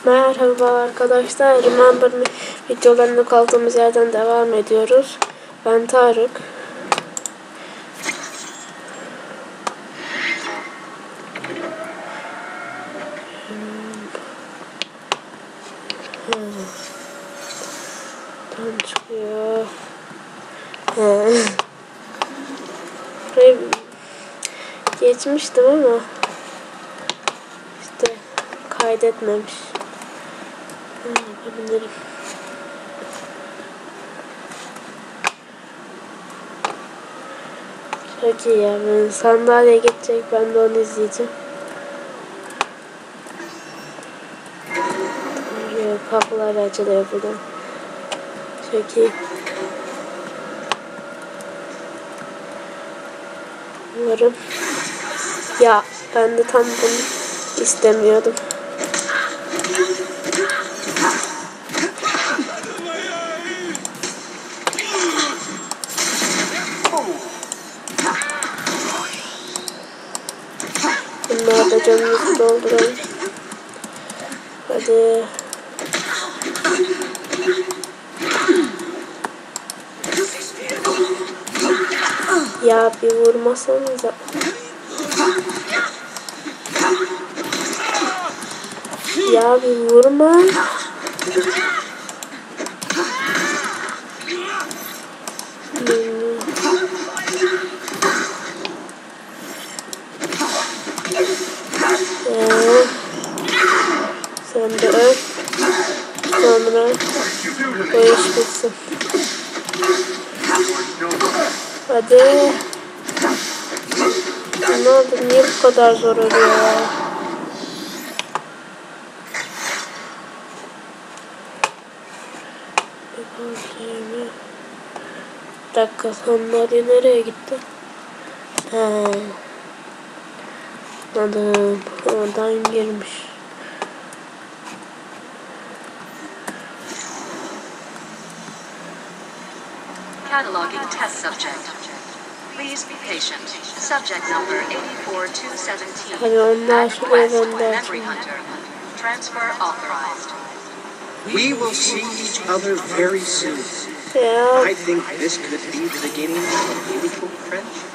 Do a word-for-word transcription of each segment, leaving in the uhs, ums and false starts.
Merhaba arkadaşlar, Remember Me videolarına kaldığımız yerden devam ediyoruz. Ben Tarık. Hmm. Tam çıkıyor. Burayı geçmiştim ama işte kaydetmemiş. Yapabilirim. Çok iyi ya. Ben sandalye gidecek. Ben de onu izleyeceğim. Kapılar açılıyor buradan. Çok iyi. Umarım. Ya ben de tam bunu istemiyordum. Bunlar da canımızı dolduralım. Hadi. Ya bir vurmasanıza. Ya bir vurma. Ee, sen de öl. Sonra bu iş bitsin. Hadi. Ne oldu? Niye bu kadar zor oluyor ya? Bir dakika, sandalye nereye gitti? He. Adam oradan girmiş. Cataloging test subject. Please be patient. Subject number eighty-four two seventeen. Hadi onlar şuraya gönder. Transfer authorized. We will see each other very soon. Ya. I think this could be the beginning of a beautiful friendship.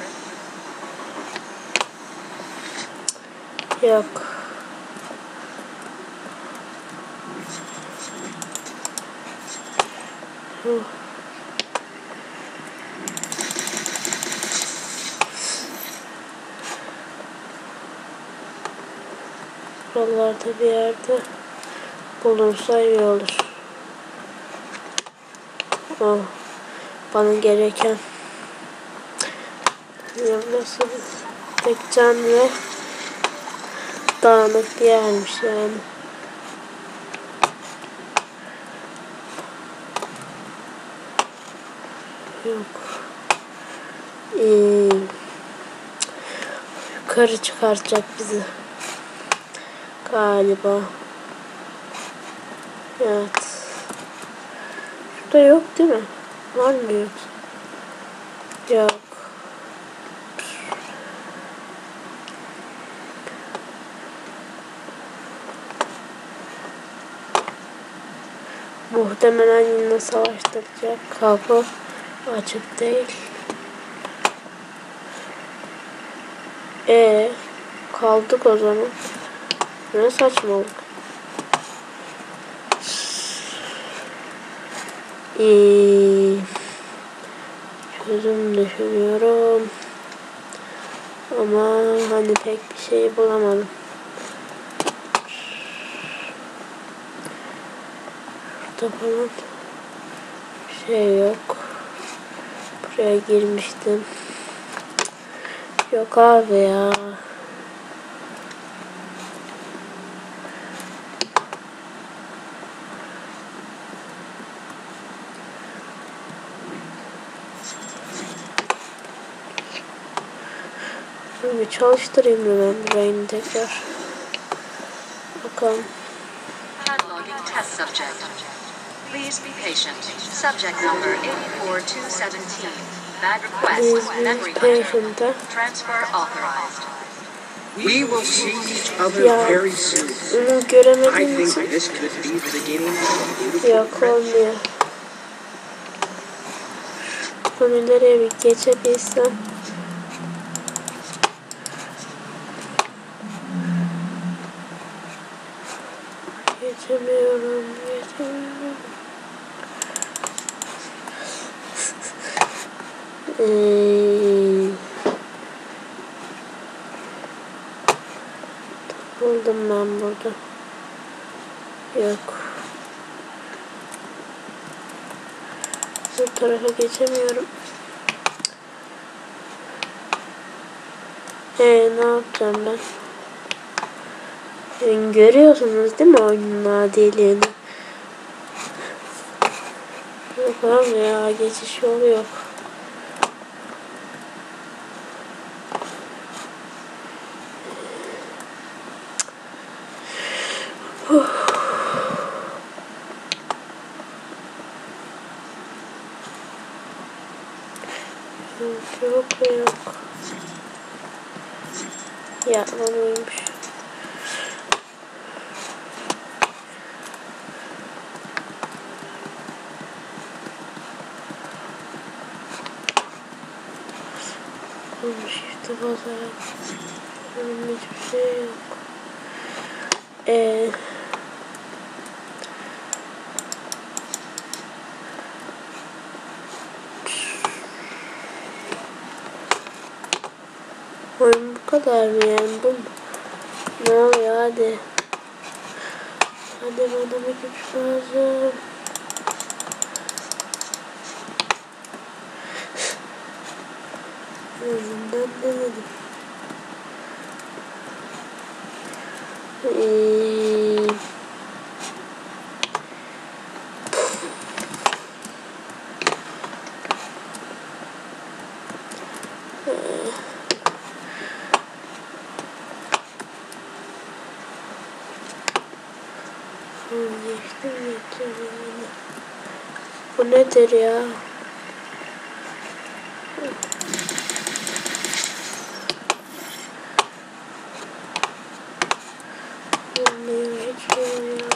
Yok. Huh. Buralarda bir yerde bulunsa iyi olur. Oh, bana gereken burası tek can ve dağınık bir yermiş yani. Yok. Ee, yukarı çıkartacak bizi galiba. Evet. Şurada yok değil mi? Var mı yok? Yok. Muhtemelen yine savaştıracak. Kapı açık değil. E kaldık o zaman. Ne saçmalık. Ee, çözüm düşünüyorum. Ama hani pek bir şey bulamadım. Burada falan bir şey yok. Buraya girmiştim. Yok abi ya. Bir çalıştırayım mı ben burayı tekrar? Bakalım. Cataloging test subject. Please be patient. Subject number eighty-four two seventeen. Bad request. Memory hunter. Transfer authorized. We will see each other Ya very soon. onu I göremediğim think için this could be the beginning of a beautiful yok friendship. olmuyor. Bunu nereye bir geçebilsem. Geçemiyorum, geçemiyorum. Eee, buldum ben burada. Yok. Bu tarafa geçemiyorum. Eee ne yapacağım ben? Yani görüyorsunuz değil mi oyunun adiliğini? Yok abi ya, geçiş yolu yok. Yok yok yok. Ya olmuyormuş. Shift'e basarak. Benim hiçbir şey yok. Eee oyun bu kadar mı yani? Bu ne oluyor hadi. Hadi bana bir güç lazım. Yüzünden denedim. Eee Geçtim geçtim yani. Bu nedir ya? Olmuyor hiç olmuyor.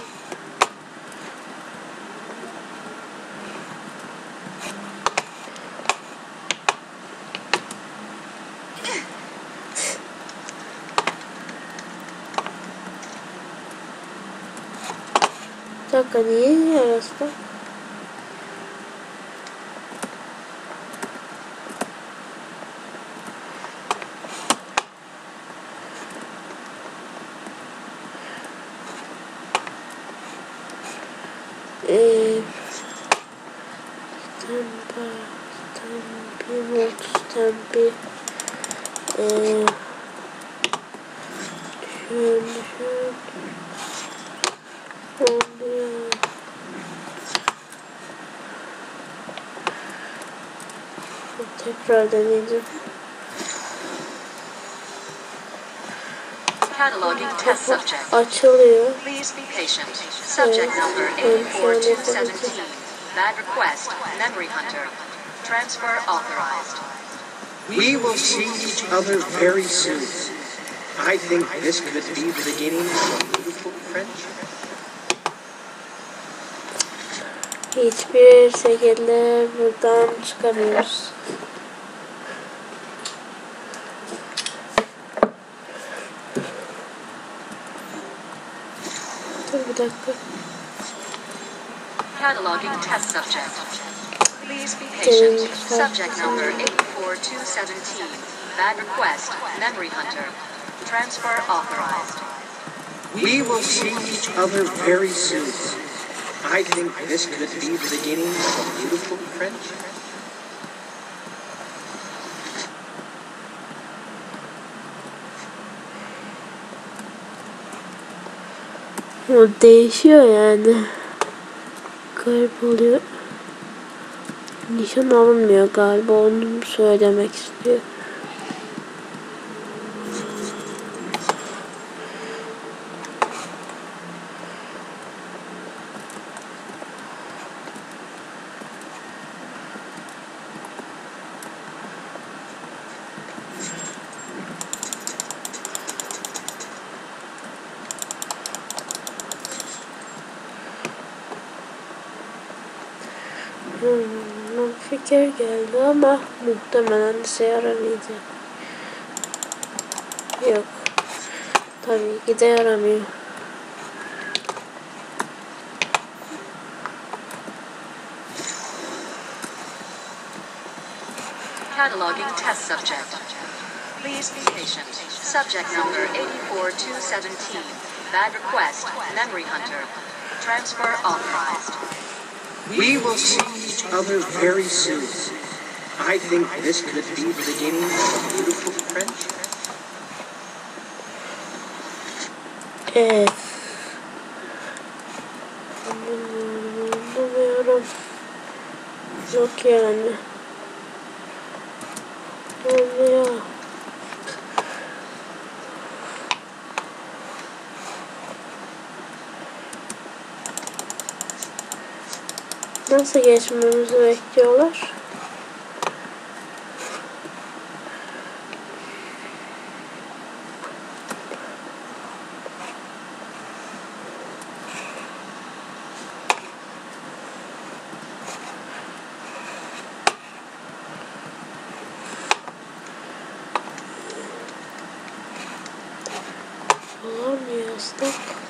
Bir dakika niye yarası? Eee Stampa Stampi Volt Stampi Eee Şöyle şöyle oluyor. Tekrar deneyeceğim. Cataloging test subject. Açılıyor. Please be patient. Subject number eighty-four two seventeen. Bad request. Memory Hunter. Transfer authorized. We will see each other very soon. I think this could be the beginning of a beautiful friendship. Hiçbir şekilde buradan çıkamıyoruz. Dur bir dakika. Cataloging test subject. Please be patient. Subject number eighty-four two seventeen. Bad request. Memory Hunter. Transfer authorized. We will see each other very soon. I think this could be the beginning of a beautiful friendship. O değişiyor yani. Garip oluyor. Nişan alınmıyor galiba, onu söylemek istiyor. Hmm, fikir geldi ama muhtemelen işe yaramayacak. Yok. Tabii ki de yaramıyor. Cataloging test subject. Please be patient. Subject number eighty-four two seventeen. Bad request. Memory Hunter. Transfer authorized. We will see each other very soon. I think this could be the beginning of a beautiful friendship. Evet. Anlamıyorum. Yok yani. Oluyor. Nasıl geçmemizi bekliyorlar? Olamıyor aslında.